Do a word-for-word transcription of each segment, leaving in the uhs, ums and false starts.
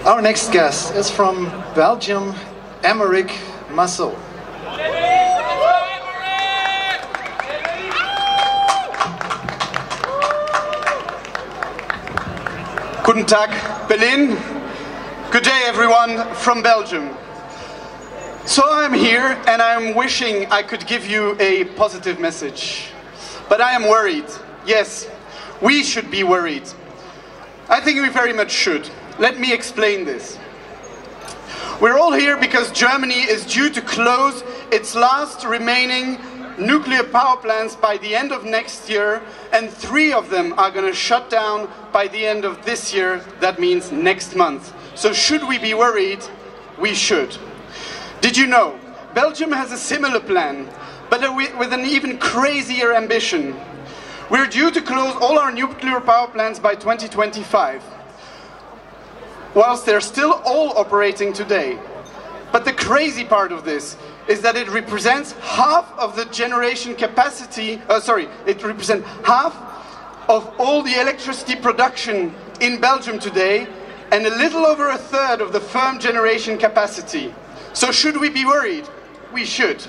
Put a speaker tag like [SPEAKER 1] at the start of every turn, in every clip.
[SPEAKER 1] Our next guest is from Belgium, Aymeric Massot.
[SPEAKER 2] Guten Tag, Berlin. Good day, everyone from Belgium. So I'm here and I'm wishing I could give you a positive message. But I am worried. Yes, we should be worried. I think we very much should. Let me explain this. We're all here because Germany is due to close its last remaining nuclear power plants by the end of next year, and three of them are going to shut down by the end of this year. That means next month. So should we be worried? We should. Did you know Belgium has a similar plan, but with an even crazier ambition? We're due to close all our nuclear power plants by twenty twenty-five, whilst they're still all operating today. But the crazy part of this is that it represents half of the generation capacity, uh, sorry, it represents half of all the electricity production in Belgium today, and a little over a third of the firm generation capacity. So should we be worried? We should.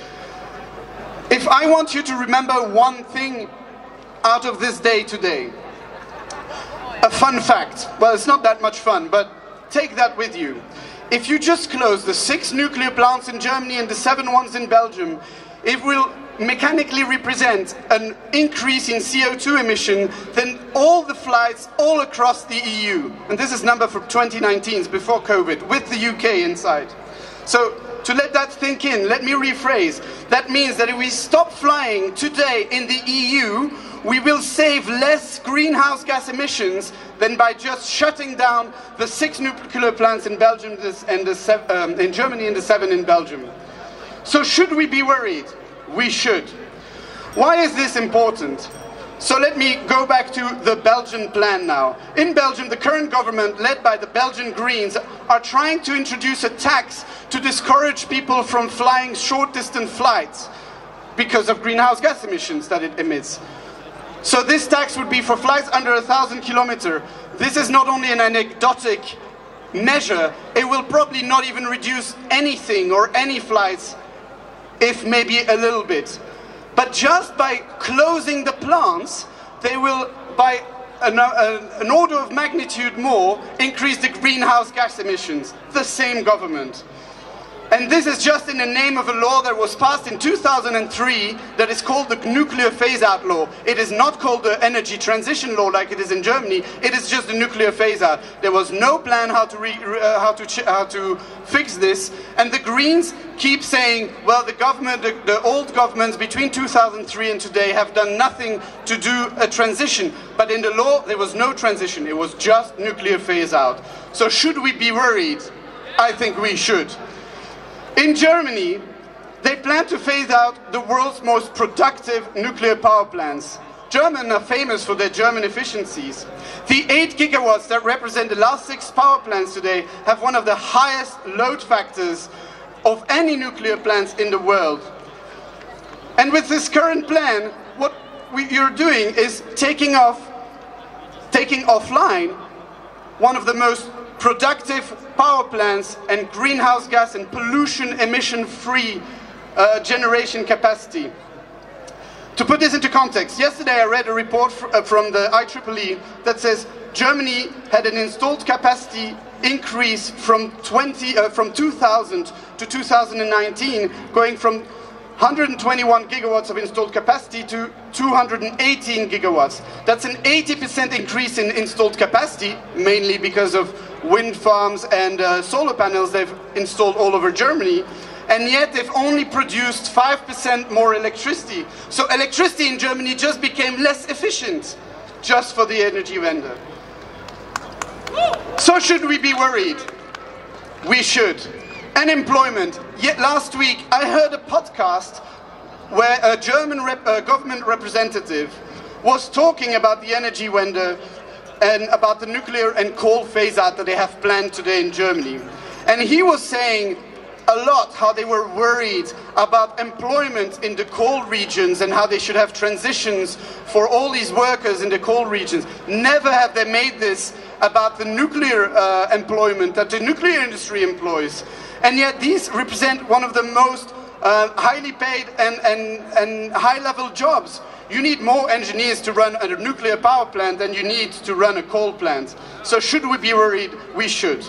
[SPEAKER 2] If I want you to remember one thing out of this day today, a fun fact. Well, it's not that much fun, but take that with you. If you just close the six nuclear plants in Germany and the seven ones in Belgium, it will mechanically represent an increase in C O two emission than all the flights all across the E U. And this is number for twenty nineteen, before COVID, with the U K inside. So, to let that sink in, let me rephrase. That means that if we stop flying today in the E U, we will save less greenhouse gas emissions than by just shutting down the six nuclear plants in Belgium and the um, in Germany and the seven in Belgium. So should we be worried? We should. Why is this important? So let me go back to the Belgian plan now. In Belgium, the current government, led by the Belgian Greens, are trying to introduce a tax to discourage people from flying short-distance flights because of greenhouse gas emissions that it emits. So this tax would be for flights under a thousand kilometers. This is not only an anecdotic measure, it will probably not even reduce anything or any flights, if maybe a little bit. But just by closing the plants, they will, by an, uh, an order of magnitude more, increase the greenhouse gas emissions. The same government. And this is just in the name of a law that was passed in two thousand three that is called the Nuclear Phase-Out Law. It is not called the Energy Transition Law like it is in Germany. It is just the nuclear phase-out. There was no plan how to, re, uh, how, to ch how to fix this. And the Greens keep saying, well, the government, the, the old governments between two thousand three and today have done nothing to do a transition. But in the law, there was no transition. It was just nuclear phase-out. So should we be worried? I think we should. In Germany, they plan to phase out the world's most productive nuclear power plants. Germans are famous for their German efficiencies. The eight gigawatts that represent the last six power plants today have one of the highest load factors of any nuclear plants in the world. And with this current plan, what we, you're doing is taking off, taking offline one of the most productive power plants and greenhouse gas and pollution emission-free uh, generation capacity. To put this into context, yesterday I read a report fr uh, from the I triple E that says Germany had an installed capacity increase from, twenty, uh, from two thousand to two thousand nineteen, going from one hundred twenty-one gigawatts of installed capacity to two hundred eighteen gigawatts. That's an eighty percent increase in installed capacity, mainly because of wind farms and uh, solar panels they've installed all over Germany. And yet they've only produced five percent more electricity. So electricity in Germany just became less efficient, just for the energy vendor. So should we be worried? We should. Unemployment. Yet last week I heard a podcast where a German rep, uh, government representative was talking about the energy vendor and about the nuclear and coal phase-out that they have planned today in Germany. And he was saying a lot how they were worried about employment in the coal regions and how they should have transitions for all these workers in the coal regions. Never have they made this about the nuclear uh, employment that the nuclear industry employs. And yet these represent one of the most uh, highly paid and, and, and high-level jobs. You need more engineers to run a nuclear power plant than you need to run a coal plant. So should we be worried? We should.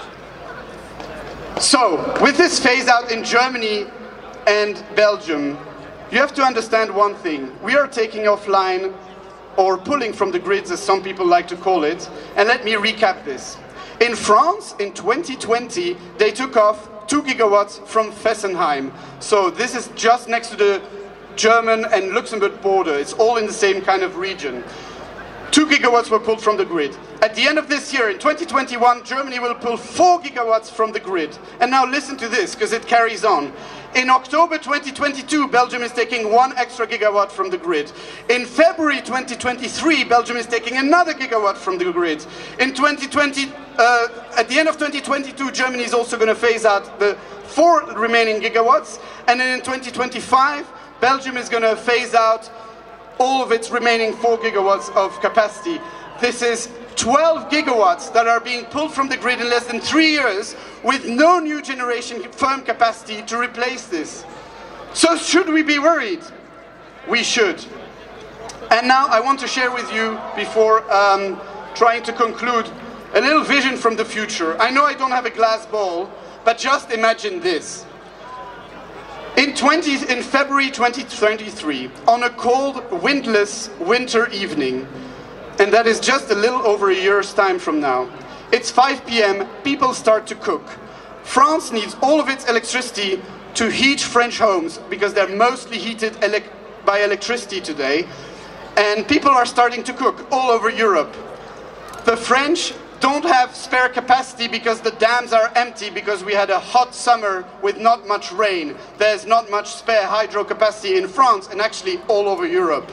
[SPEAKER 2] So, with this phase out in Germany and Belgium, you have to understand one thing. We are taking offline, or pulling from the grids, as some people like to call it. And let me recap this. In France, in twenty twenty, they took off two gigawatts from Fessenheim. So this is just next to the German and Luxembourg border. It's all in the same kind of region. Two gigawatts were pulled from the grid. At the end of this year, in twenty twenty-one, Germany will pull four gigawatts from the grid. And now listen to this, because it carries on. In October twenty twenty-two, Belgium is taking one extra gigawatt from the grid. In February twenty twenty-three, Belgium is taking another gigawatt from the grid. In twenty twenty, uh, at the end of twenty twenty-two, Germany is also going to phase out the four remaining gigawatts. And then in twenty twenty-five, Belgium is going to phase out all of its remaining four gigawatts of capacity. This is twelve gigawatts that are being pulled from the grid in less than three years with no new generation firm capacity to replace this. So should we be worried? We should. And now I want to share with you, before um, trying to conclude, a little vision from the future. I know I don't have a glass ball, but just imagine this. In, twenty, in February twenty twenty-three, on a cold, windless winter evening, and that is just a little over a year's time from now, it's five p m, people start to cook. France needs all of its electricity to heat French homes, because they're mostly heated elec by electricity today, and people are starting to cook all over Europe. The French don't have spare capacity because the dams are empty, because we had a hot summer with not much rain. There's not much spare hydro capacity in France and actually all over Europe.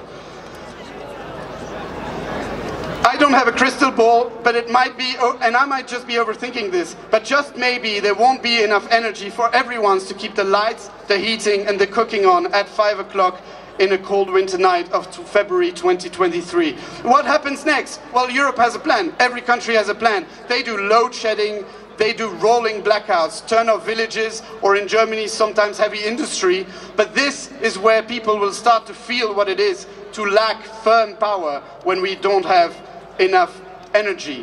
[SPEAKER 2] I don't have a crystal ball, but it might be, and I might just be overthinking this, but just maybe there won't be enough energy for everyone to keep the lights, the heating and the cooking on at five o'clock in a cold winter night of February twenty twenty-three. What happens next? Well, Europe has a plan. Every country has a plan. They do load shedding, they do rolling blackouts, turn off villages, or in Germany sometimes heavy industry. But this is where people will start to feel what it is to lack firm power when we don't have enough energy.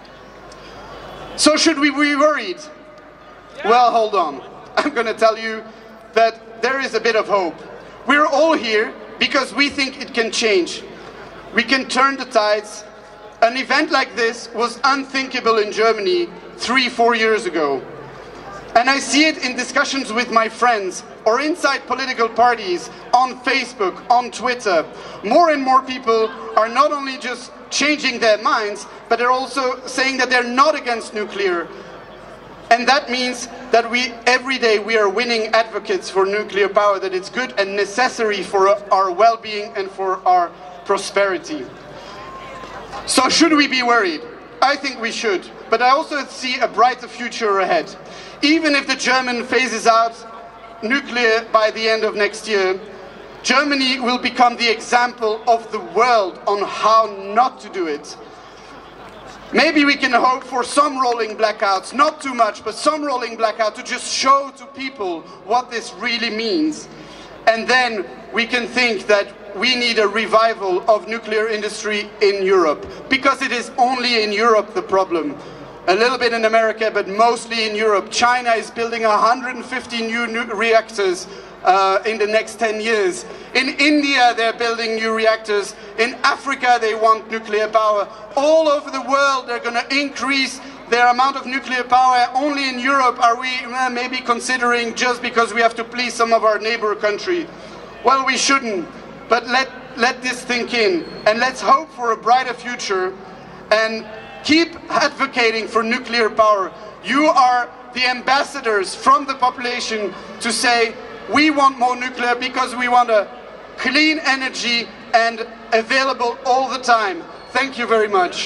[SPEAKER 2] So should we be worried? Well, hold on. I'm going to tell you that there is a bit of hope. We're all here because we think it can change. We can turn the tides. An event like this was unthinkable in Germany three, four years ago. And I see it in discussions with my friends or inside political parties, on Facebook, on Twitter. More and more people are not only just changing their minds, but they're also saying that they're not against nuclear. And that means that we, every day, we are winning advocates for nuclear power, that it's good and necessary for our well-being and for our prosperity. So should we be worried? I think we should. But I also see a brighter future ahead. Even if the German phases out nuclear by the end of next year, Germany will become the example of the world on how not to do it. Maybe we can hope for some rolling blackouts, not too much, but some rolling blackout to just show to people what this really means. And then we can think that we need a revival of nuclear industry in Europe, because it is only in Europe the problem. A little bit in America, but mostly in Europe. China is building one hundred fifty new, new reactors uh, in the next ten years. In India, they're building new reactors. In Africa, they want nuclear power. All over the world, they're going to increase their amount of nuclear power. Only in Europe are we uh, maybe considering, just because we have to please some of our neighbor country. Well, we shouldn't. But let, let this sink in. And let's hope for a brighter future. And keep advocating for nuclear power. You are the ambassadors from the population to say, we want more nuclear because we want a clean energy and available all the time. Thank you very much.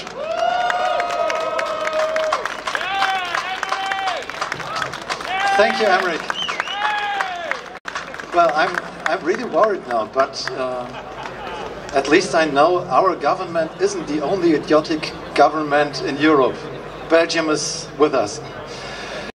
[SPEAKER 1] Thank you, Emmerich. Well, I'm, I'm really worried now, but uh, at least I know our government isn't the only idiotic government in Europe. Belgium is with us.